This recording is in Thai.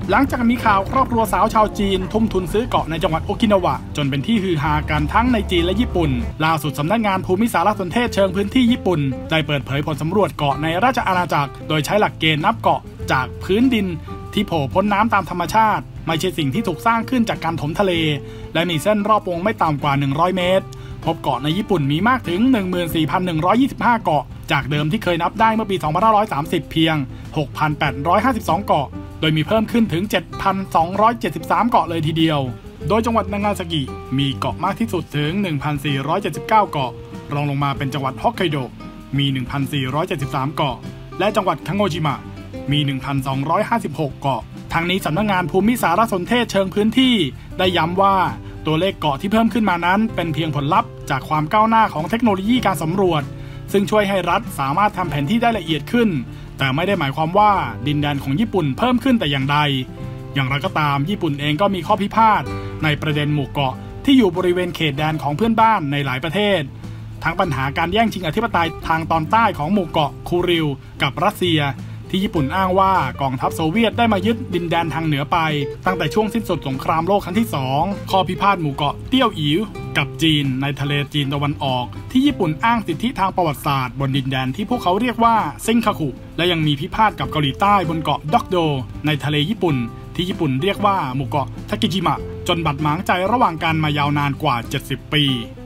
หลังจากมีข่าวครอบครัวสาวชาวจีนทุ่มทุนซื้อเกาะในจังหวัดโอกินาวะจนเป็นที่ฮือฮากันทั้งในจีนและญี่ปุ่นล่าสุดสำนักงานภูมิสารสนเทศเชิงพื้นที่ญี่ปุ่นได้เปิดเผยผลสำรวจเกาะในราชอาณาจักรโดยใช้หลักเกณฑ์นับเกาะจากพื้นดินที่โผล่พ้นน้ำตามธรรมชาติไม่ใช่สิ่งที่ถูกสร้างขึ้นจากการถมทะเลและมีเส้นรอบวงไม่ต่ำกว่า100เมตรพบเกาะในญี่ปุ่นมีมากถึง 14,125 เกาะจากเดิมที่เคยนับได้เมื่อปี 2530 เพียง 6,852 เกาะโดยมีเพิ่มขึ้นถึง 7,273 เกาะเลยทีเดียวโดยจังหวัดนางาซากิมีเกาะมากที่สุดถึง 1,479 เกาะรองลงมาเป็นจังหวัดฮอกไกโดมี 1,473 เกาะและจังหวัดคังโงจิมะมี 1,256 เกาะทางนี้สำนักงานภูมิสารสนเทศเชิงพื้นที่ได้ย้ำว่าตัวเลขเกาะที่เพิ่มขึ้นมานั้นเป็นเพียงผลลัพธ์จากความก้าวหน้าของเทคโนโลยีการสำรวจซึ่งช่วยให้รัฐสามารถทำแผนที่ได้ละเอียดขึ้นแต่ไม่ได้หมายความว่าดินแดนของญี่ปุ่นเพิ่มขึ้นแต่อย่างใดอย่างไรก็ตามญี่ปุ่นเองก็มีข้อพิพาทในประเด็นหมู่เกาะที่อยู่บริเวณเขตแดนของเพื่อนบ้านในหลายประเทศทั้งปัญหาการแย่งชิงอธิปไตยทางตอนใต้ของหมู่เกาะคูริลกับรัสเซียที่ญี่ปุ่นอ้างว่ากองทัพโซเวียตได้มายึดดินแดนทางเหนือไปตั้งแต่ช่วงสิ้นสุดสงครามโลกครั้งที่2ข้อพิพาทหมู่เกาะเตี้ยวอิ๋วกับจีนในทะเลจีนตะวันออกที่ญี่ปุ่นอ้างสิทธิทางประวัติศาสตร์บนดินแดนที่พวกเขาเรียกว่าซิงคาคุและยังมีพิพาทกับเกาหลีใต้บนเกาะด็อกโดในทะเลญี่ปุ่นที่ญี่ปุ่นเรียกว่าหมู่เกาะทากิจิมะจนบาดหมางใจระหว่างกันมายาวนานกว่า70 ปี